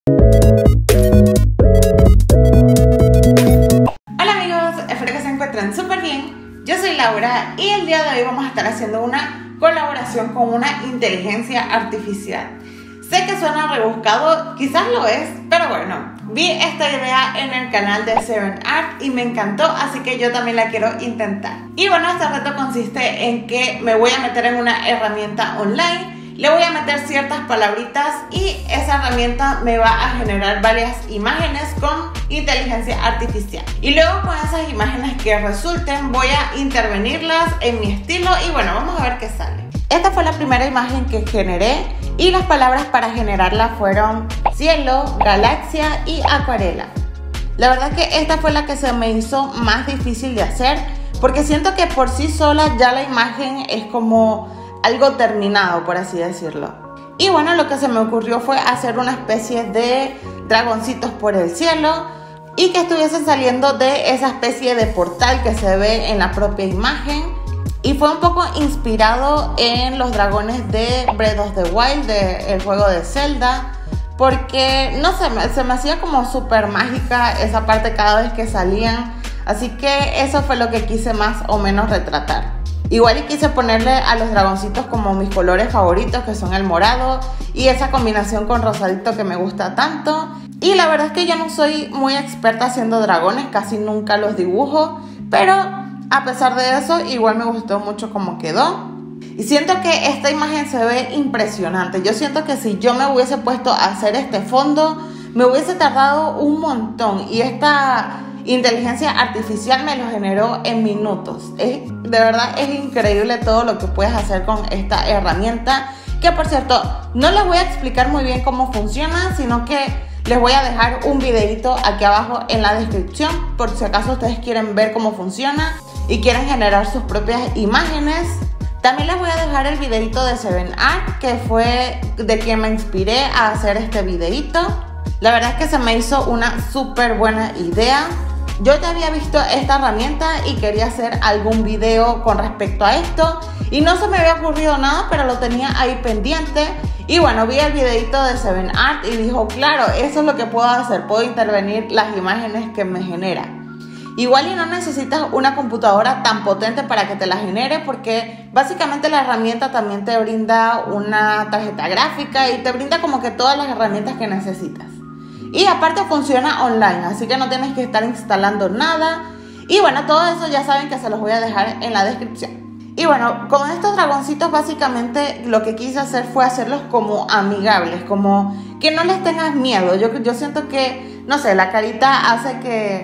Hola amigos, espero que se encuentren súper bien. Yo soy Laura y el día de hoy vamos a estar haciendo una colaboración con una inteligencia artificial. Sé que suena rebuscado, quizás lo es, pero bueno, vi esta idea en el canal de Seven Art y me encantó, así que yo también la quiero intentar. Y bueno, este reto consiste en que me voy a meter en una herramienta online, le voy a meter ciertas palabritas y esa herramienta me va a generar varias imágenes con inteligencia artificial. Y luego con esas imágenes que resulten voy a intervenirlas en mi estilo y bueno, vamos a ver qué sale. Esta fue la primera imagen que generé y las palabras para generarla fueron cielo, galaxia y acuarela. La verdad que esta fue la que se me hizo más difícil de hacer porque siento que por sí sola ya la imagen es como algo terminado, por así decirlo. Y bueno, lo que se me ocurrió fue hacer una especie de dragoncitos por el cielo y que estuviesen saliendo de esa especie de portal que se ve en la propia imagen. Y fue un poco inspirado en los dragones de Breath of the Wild, del juego de Zelda, porque no sé, se me hacía como súper mágica esa parte cada vez que salían. Así que eso fue lo que quise más o menos retratar. Igual y quise ponerle a los dragoncitos como mis colores favoritos, que son el morado y esa combinación con rosadito que me gusta tanto. Y la verdad es que yo no soy muy experta haciendo dragones, casi nunca los dibujo, pero a pesar de eso igual me gustó mucho cómo quedó. Y siento que esta imagen se ve impresionante. Yo siento que si yo me hubiese puesto a hacer este fondo, me hubiese tardado un montón. Y esta inteligencia artificial me lo generó en minutos. De verdad es increíble todo lo que puedes hacer con esta herramienta, que por cierto no les voy a explicar muy bien cómo funciona, sino que les voy a dejar un videito aquí abajo en la descripción por si acaso ustedes quieren ver cómo funciona y quieren generar sus propias imágenes. También les voy a dejar el videito de Seven Art, que fue de quien me inspiré a hacer este videito. La verdad es que se me hizo una súper buena idea. Yo ya había visto esta herramienta y quería hacer algún video con respecto a esto y no se me había ocurrido nada, pero lo tenía ahí pendiente. Y bueno, vi el videito de Seven Art y dijo, claro, eso es lo que puedo hacer, puedo intervenir las imágenes que me genera. Igual y no necesitas una computadora tan potente para que te la genere, porque básicamente la herramienta también te brinda una tarjeta gráfica y te brinda como que todas las herramientas que necesitas. Y aparte funciona online, así que no tienes que estar instalando nada. Y bueno, todo eso ya saben que se los voy a dejar en la descripción. Y bueno, con estos dragoncitos básicamente lo que quise hacer fue hacerlos como amigables, como que no les tengas miedo. Yo siento que, no sé, la carita hace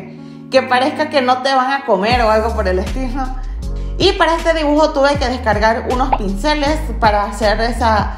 que parezca que no te van a comer o algo por el estilo. Y para este dibujo tuve que descargar unos pinceles para hacer esa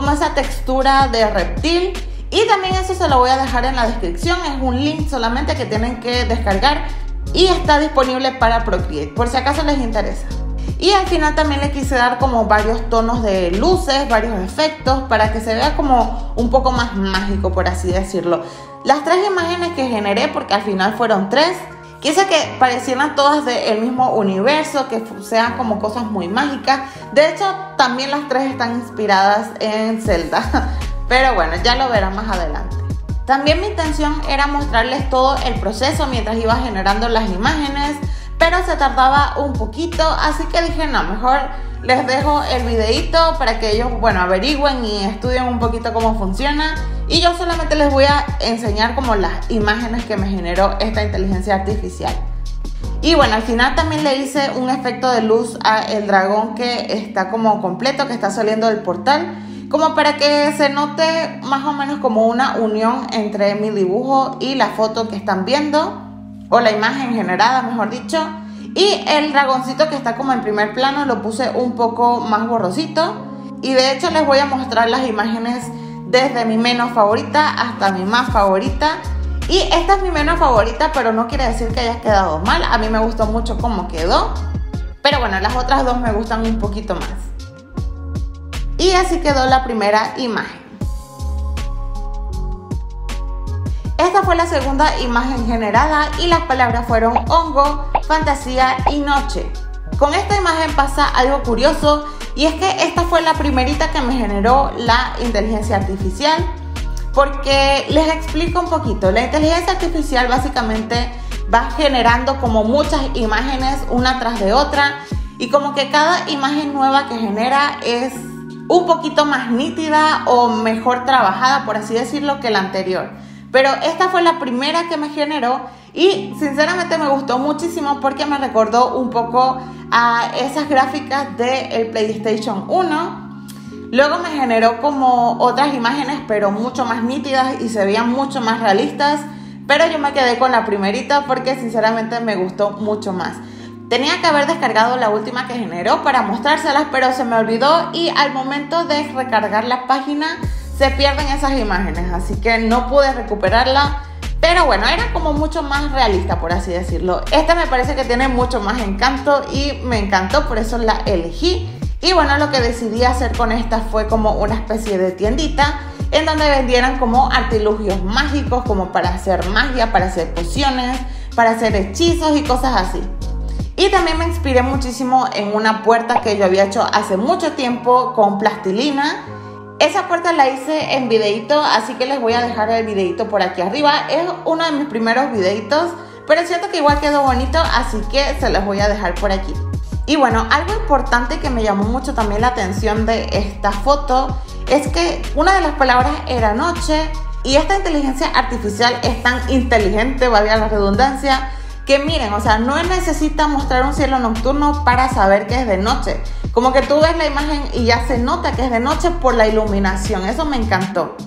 textura de reptil. Y también eso se lo voy a dejar en la descripción, es un link solamente que tienen que descargar y está disponible para Procreate, por si acaso les interesa. Y al final también le quise dar como varios tonos de luces, varios efectos, para que se vea como un poco más mágico, por así decirlo. Las tres imágenes que generé, porque al final fueron tres, quise que parecieran todas del mismo universo, que sean como cosas muy mágicas. De hecho, también las tres están inspiradas en Zelda. Pero bueno, ya lo verán más adelante. También mi intención era mostrarles todo el proceso mientras iba generando las imágenes, pero se tardaba un poquito, así que dije no, mejor les dejo el videito para que ellos, bueno, averigüen y estudien un poquito cómo funciona. Y yo solamente les voy a enseñar como las imágenes que me generó esta inteligencia artificial. Y bueno, al final también le hice un efecto de luz al dragón que está como completo, que está saliendo del portal, como para que se note más o menos como una unión entre mi dibujo y la foto que están viendo, o la imagen generada, mejor dicho. Y el dragoncito que está como en primer plano lo puse un poco más borrosito. Y de hecho les voy a mostrar las imágenes desde mi menos favorita hasta mi más favorita. Y esta es mi menos favorita, pero no quiere decir que haya quedado mal. A mí me gustó mucho cómo quedó, pero bueno, las otras dos me gustan un poquito más. Y así quedó la primera imagen. Esta fue la segunda imagen generada y las palabras fueron hongo, fantasía y noche. Con esta imagen pasa algo curioso y es que esta fue la primerita que me generó la inteligencia artificial. porque les explico un poquito. La inteligencia artificial básicamente va generando como muchas imágenes una tras de otra y como que cada imagen nueva que genera es un poquito más nítida o mejor trabajada, por así decirlo, que la anterior. Pero esta fue la primera que me generó y sinceramente me gustó muchísimo porque me recordó un poco a esas gráficas del PlayStation 1. Luego me generó como otras imágenes, pero mucho más nítidas y se veían mucho más realistas. Pero yo me quedé con la primerita porque sinceramente me gustó mucho más. Tenía que haber descargado la última que generó para mostrárselas, pero se me olvidó y al momento de recargar la página se pierden esas imágenes, así que no pude recuperarla. Pero bueno, era como mucho más realista, por así decirlo. Esta me parece que tiene mucho más encanto y me encantó, por eso la elegí. Y bueno, lo que decidí hacer con esta fue como una especie de tiendita en donde vendieran como artilugios mágicos, como para hacer magia, para hacer pociones, para hacer hechizos y cosas así. Y también me inspiré muchísimo en una puerta que yo había hecho hace mucho tiempo con plastilina. Esa puerta la hice en videito, así que les voy a dejar el videito por aquí arriba. Es uno de mis primeros videitos, pero siento que igual quedó bonito, así que se los voy a dejar por aquí. Y bueno, algo importante que me llamó mucho también la atención de esta foto es que una de las palabras era noche y esta inteligencia artificial es tan inteligente, valga la redundancia, que miren, o sea, no necesita mostrar un cielo nocturno para saber que es de noche. Como que tú ves la imagen y ya se nota que es de noche por la iluminación. Eso me encantó.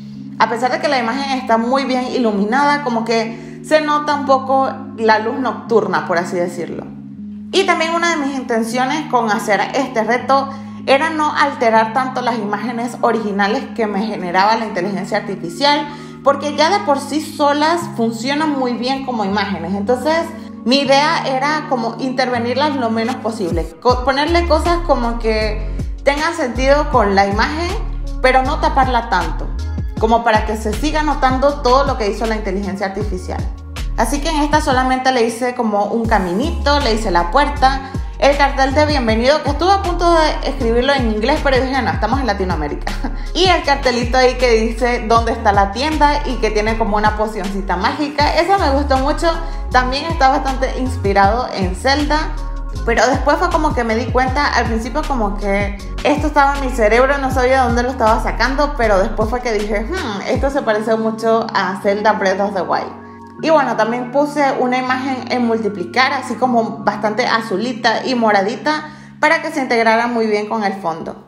A pesar de que la imagen está muy bien iluminada, como que se nota un poco la luz nocturna, por así decirlo. Y también una de mis intenciones con hacer este reto era no alterar tanto las imágenes originales que me generaba la inteligencia artificial, porque ya de por sí solas funcionan muy bien como imágenes. Entonces mi idea era como intervenirlas lo menos posible, ponerle cosas como que tengan sentido con la imagen, pero no taparla tanto, como para que se siga notando todo lo que hizo la inteligencia artificial. Así que en esta solamente le hice como un caminito, le hice la puerta, el cartel de bienvenido, que estuve a punto de escribirlo en inglés, pero dije no, estamos en Latinoamérica. Y el cartelito ahí que dice dónde está la tienda y que tiene como una pocioncita mágica. Eso me gustó mucho, también está bastante inspirado en Zelda. Pero después fue como que me di cuenta, al principio como que esto estaba en mi cerebro, no sabía dónde lo estaba sacando, pero después fue que dije, esto se parece mucho a Zelda Breath of the Wild. Y bueno, también puse una imagen en multiplicar, así como bastante azulita y moradita, para que se integrara muy bien con el fondo.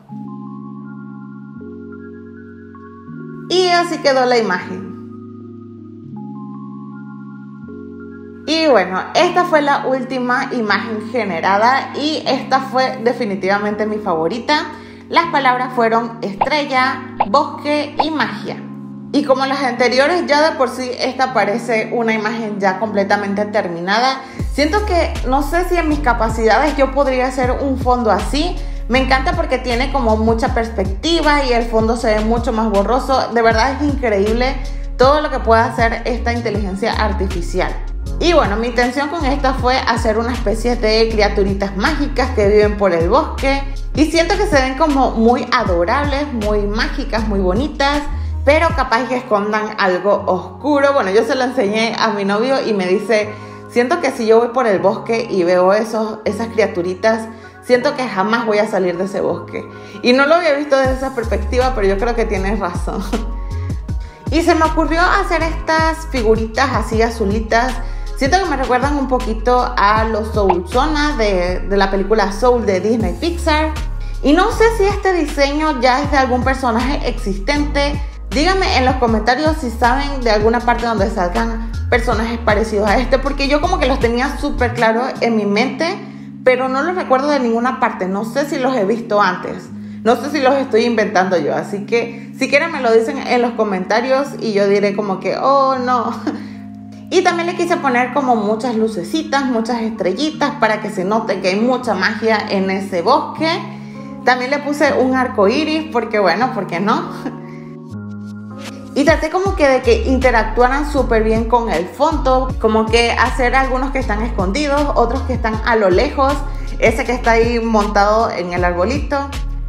Y así quedó la imagen. Y bueno, esta fue la última imagen generada y esta fue definitivamente mi favorita. Las palabras fueron estrella, bosque y magia. Y como las anteriores, ya de por sí esta parece una imagen ya completamente terminada. Siento que no sé si en mis capacidades yo podría hacer un fondo así. Me encanta porque tiene como mucha perspectiva y el fondo se ve mucho más borroso. De verdad es increíble todo lo que puede hacer esta inteligencia artificial. Y bueno, mi intención con esta fue hacer una especie de criaturitas mágicas que viven por el bosque. Y siento que se ven como muy adorables, muy mágicas, muy bonitas, pero capaz que escondan algo oscuro. Bueno, yo se lo enseñé a mi novio y me dice, siento que si yo voy por el bosque y veo esas criaturitas, siento que jamás voy a salir de ese bosque. Y no lo había visto desde esa perspectiva, pero yo creo que tienes razón. Y se me ocurrió hacer estas figuritas así azulitas. Siento que me recuerdan un poquito a los Soulsona de la película Soul de Disney Pixar. Y no sé si este diseño ya es de algún personaje existente. Díganme en los comentarios si saben de alguna parte donde salgan personajes parecidos a este, porque yo como que los tenía súper claros en mi mente, pero no los recuerdo de ninguna parte. No sé si los he visto antes, no sé si los estoy inventando yo, así que si quieren me lo dicen en los comentarios y yo diré como que, oh no. Y también le quise poner como muchas lucecitas, muchas estrellitas para que se note que hay mucha magia en ese bosque. También le puse un arco iris porque bueno, ¿por qué no? Y traté como que de que interactuaran súper bien con el fondo, como que hacer algunos que están escondidos, otros que están a lo lejos, ese que está ahí montado en el arbolito.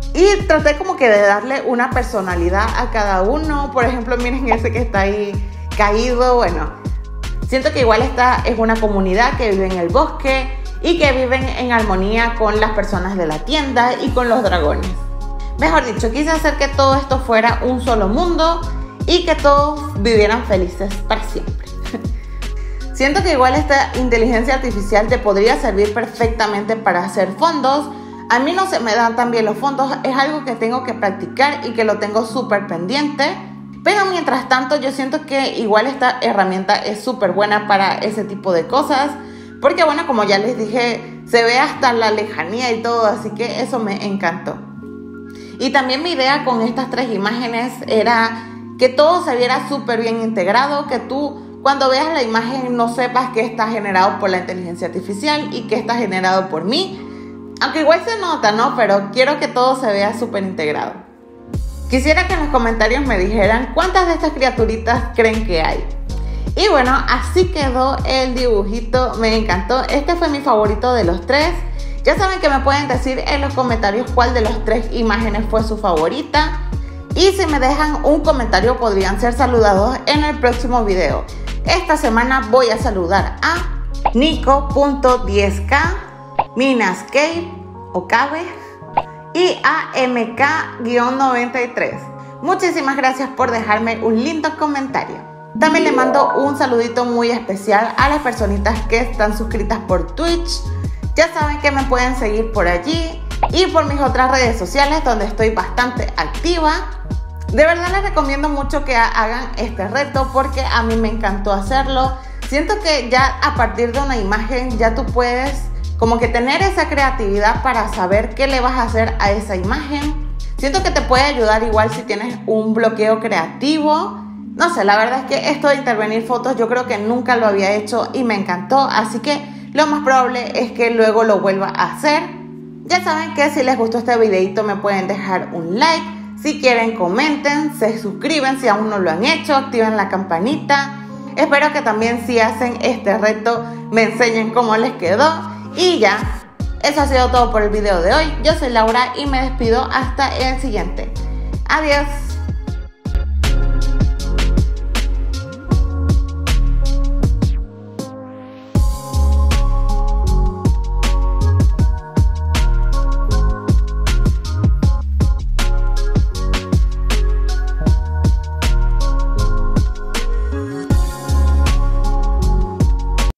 Y traté como que de darle una personalidad a cada uno. Por ejemplo, miren ese que está ahí caído. Bueno, siento que igual esta es una comunidad que vive en el bosque y que viven en armonía con las personas de la tienda y con los dragones. Mejor dicho, quise hacer que todo esto fuera un solo mundo y que todos vivieran felices para siempre. Siento que igual esta inteligencia artificial te podría servir perfectamente para hacer fondos. A mí no se me dan tan bien los fondos, es algo que tengo que practicar y que lo tengo súper pendiente. Pero mientras tanto yo siento que igual esta herramienta es súper buena para ese tipo de cosas. Porque bueno, como ya les dije, se ve hasta la lejanía y todo, así que eso me encantó. Y también mi idea con estas 3 imágenes era que todo se viera súper bien integrado, que tú cuando veas la imagen no sepas que está generado por la inteligencia artificial y que está generado por mí. Aunque igual se nota, ¿no? Pero quiero que todo se vea súper integrado. Quisiera que en los comentarios me dijeran cuántas de estas criaturitas creen que hay. Y bueno, así quedó el dibujito, me encantó. Este fue mi favorito de los 3. Ya saben que me pueden decir en los comentarios cuál de las 3 imágenes fue su favorita. Y si me dejan un comentario podrían ser saludados en el próximo video. Esta semana voy a saludar a Nico.10k, Minascape o Cabe y a MK-93. Muchísimas gracias por dejarme un lindo comentario. También le mando un saludito muy especial a las personitas que están suscritas por Twitch. Ya saben que me pueden seguir por allí y por mis otras redes sociales donde estoy bastante activa. De verdad les recomiendo mucho que hagan este reto porque a mí me encantó hacerlo. Siento que ya a partir de una imagen ya tú puedes como que tener esa creatividad para saber qué le vas a hacer a esa imagen. Siento que te puede ayudar igual si tienes un bloqueo creativo. No sé, la verdad es que esto de intervenir fotos yo creo que nunca lo había hecho y me encantó, así que lo más probable es que luego lo vuelva a hacer. Ya saben que si les gustó este videito me pueden dejar un like, si quieren comenten, se suscriben si aún no lo han hecho, activen la campanita. Espero que también si hacen este reto me enseñen cómo les quedó y ya. Eso ha sido todo por el video de hoy. Yo soy Laura y me despido hasta el siguiente. Adiós.